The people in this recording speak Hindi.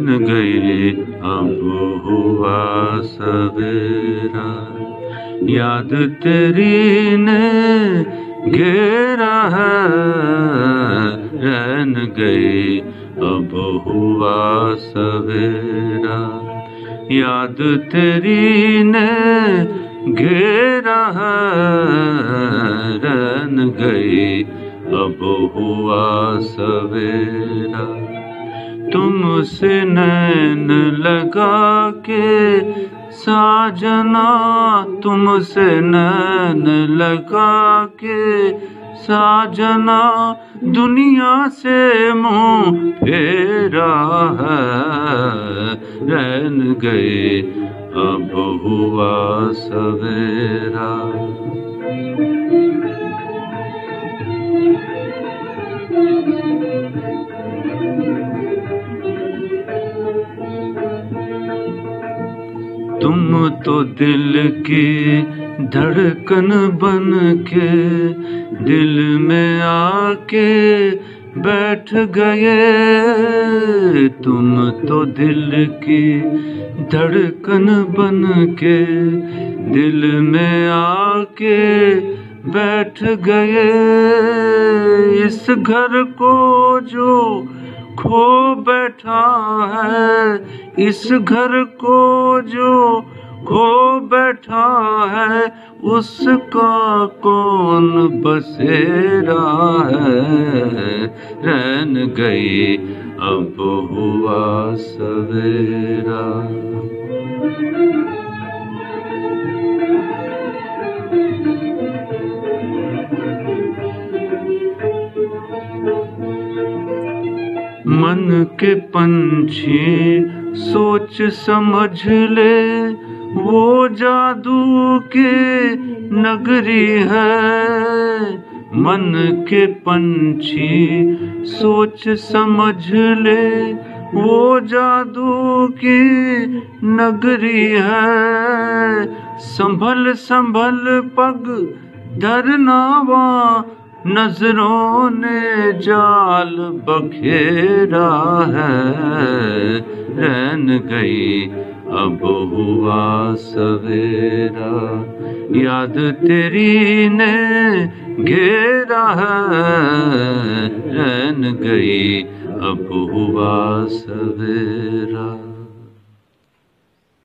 रैन गए अब हुआ सवेरा, याद तेरी ने घेरा है। रैन गए अब हुआ सवेरा, याद तेरी ने घेरा है। रैन गए अब हुआ सवेरा, तुमसे नैन लगा के साजना, तुमसे नैन लगा के साजना, दुनिया से मुँह फेरा है। रैन गए अब हुआ सवेरा। तुम तो दिल की धड़कन बन के दिल में आके बैठ गए। तुम तो दिल की धड़कन बन के दिल में आके बैठ गए। इस घर को जो खो बैठा है, इस घर को जो खो बैठा है, उसका कौन बसेरा है। रैन गए अब हुआ सवेरा। मन के पंछी सोच समझ ले, वो जादू की नगरी है। मन के पंछी सोच समझ ले, वो जादू की नगरी है। संभल संभल पग धरना वहाँ, नजरों ने जाल बखेरा है। रैन गई अब हुआ सवेरा, याद तेरी ने घेरा है। रैन गई अब हुआ सवेरा।